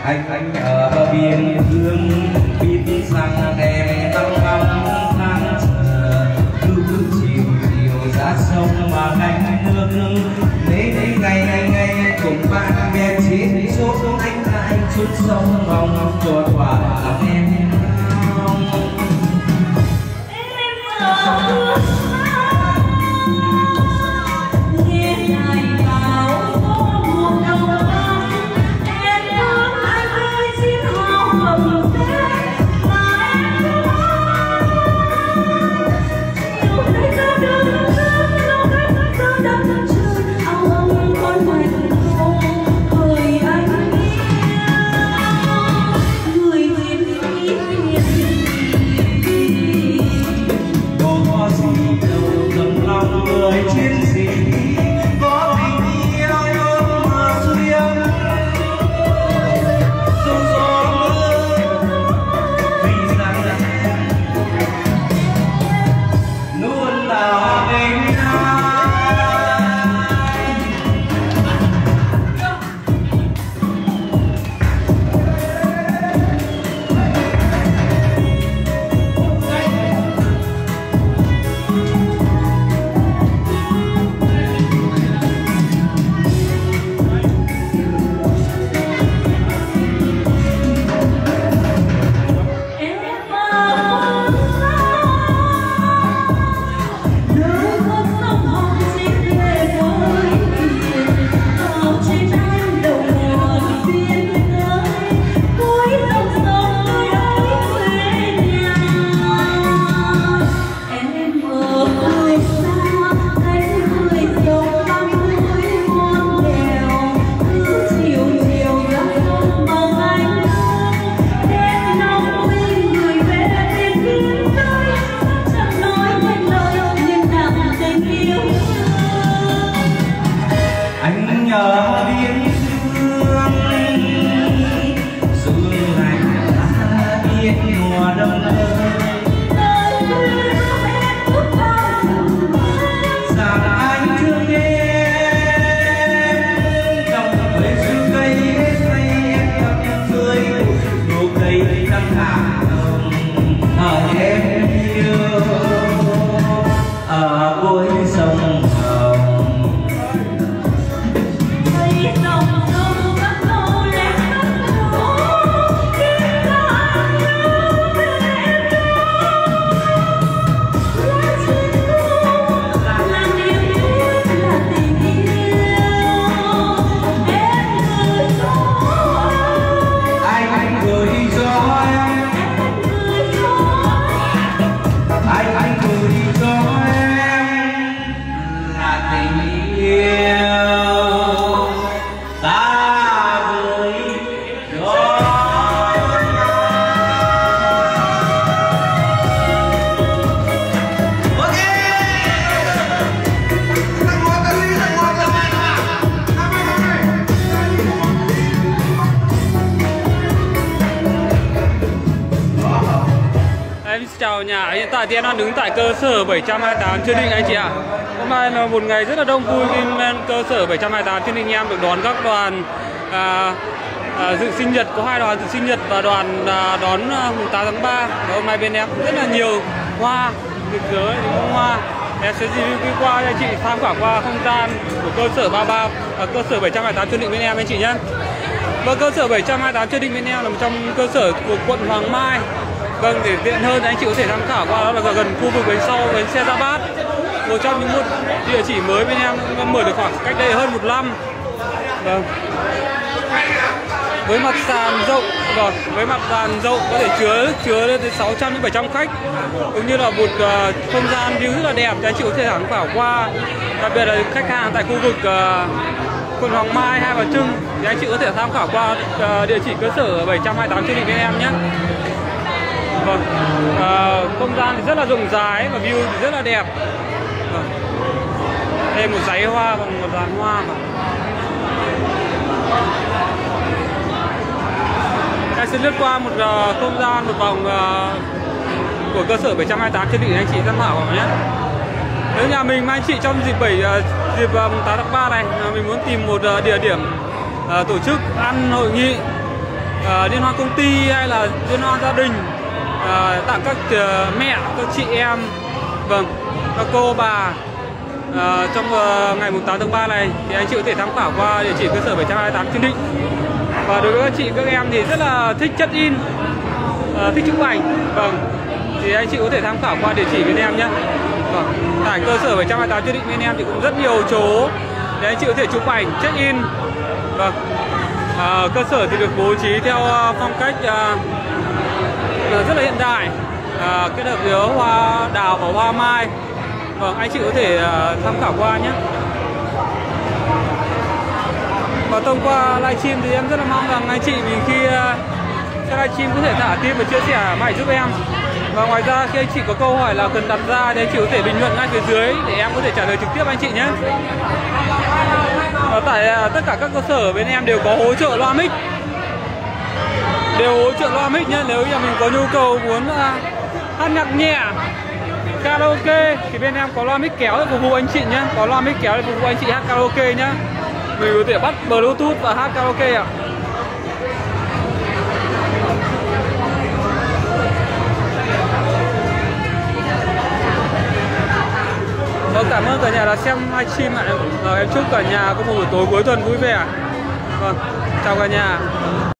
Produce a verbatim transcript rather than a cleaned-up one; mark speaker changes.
Speaker 1: anh anh ở biên cương biết rằng em tâm tâm than chờ cứ cứ chiều chiều ra sông mà anh nước lấy lấy ngày ngày ngày cùng bạn bè chiến chốt anh lại chút sông vòng tròn quả làm em
Speaker 2: chào nhà, hiện tại thì em đang đứng tại cơ sở bảy trăm hai mươi tám Trương Định anh chị ạ. Hôm nay là một ngày rất là đông vui khi cơ sở bảy trăm hai mươi tám Trương Định em được đón các đoàn à, à, dự sinh nhật, có hai đoàn dự sinh nhật và đoàn à, đón mùng tám tháng ba. Và hôm nay bên em rất là nhiều hoa, rực rỡ những bông hoa. Em sẽ review qua cho anh chị tham khảo qua không gian của cơ sở ba mươi ba, à, cơ sở bảy trăm hai mươi tám Trương Định bên em anh chị nhé. Và cơ sở bảy trăm hai mươi tám Trương Định bên em là một trong cơ sở của quận Hoàng Mai. Vâng, để tiện hơn anh chị có thể tham khảo qua đó là gần khu vực bến sau bến xe Giáp Bát. Một trong những một địa chỉ mới bên em mở được khoảng cách đây hơn một năm. Vâng. Với mặt sàn rộng, vâng, với mặt sàn rộng có thể chứa chứa lên tới sáu trăm đến bảy trăm khách, cũng như là một uh, không gian view rất là đẹp cho anh chị có thể tham khảo qua. Đặc biệt là khách hàng tại khu vực uh, quận Hoàng Mai, Hai Bà Trưng thì anh chị có thể tham khảo qua uh, địa chỉ cơ sở bảy trăm hai mươi tám Trương Định bên em nhé. Vâng, à, không gian thì rất là rộng rãi và view thì rất là đẹp. Vâng. Đây một dãy hoa và một dàn hoa. Em sẽ lướt qua một uh, không gian, một vòng uh, của cơ sở bảy trăm hai mươi tám Trương Định anh chị tham khảo nhé. Nếu nhà mình anh chị trong dịp bảy uh, dịp uh, tám tháng ba này, uh, mình muốn tìm một uh, địa điểm uh, tổ chức ăn hội nghị uh, liên hoan công ty hay là liên hoan gia đình, uh, tặng các uh, mẹ, các chị em, vâng, các cô bà. À, trong uh, ngày tám tháng ba này thì anh chị có thể tham khảo qua địa chỉ cơ sở bảy trăm hai mươi tám Trương Định. Và đối với các chị các em thì rất là thích chất in, uh, thích chụp ảnh, vâng, thì anh chị có thể tham khảo qua địa chỉ bên em nhé. Vâng, tại cơ sở bảy trăm hai mươi tám Trương Định bên em thì cũng rất nhiều chỗ để anh chị có thể chụp ảnh, check in. Vâng, à, cơ sở thì được bố trí theo phong cách uh, rất là hiện đại, uh, kết hợp giữa hoa đào và hoa mai. Vâng, anh chị có thể uh, tham khảo qua nhé. Và thông qua livestream thì em rất là mong rằng anh chị vì khi uh, xem livestream có thể thả tim và chia sẻ bài giúp em. Và ngoài ra khi anh chị có câu hỏi là cần đặt ra thì anh chị có thể bình luận ngay phía dưới để em có thể trả lời trực tiếp anh chị nhé. Và tại uh, tất cả các cơ sở bên em đều có hỗ trợ loa mic, đều hỗ trợ loa mic nhé. Nếu như mình có nhu cầu muốn uh, hát nhạc nhẹ, karaoke thì bên em có loa mic kéo để phục vụ anh chị nhé, có loa mic kéo để phục vụ anh chị hát karaoke nhé. Mình có thể bắt bluetooth và hát karaoke ạ. Vâng, cảm ơn cả nhà đã xem livestream ạ. Em chúc cả nhà có một buổi tối cuối tuần vui vẻ. Vâng, chào cả nhà.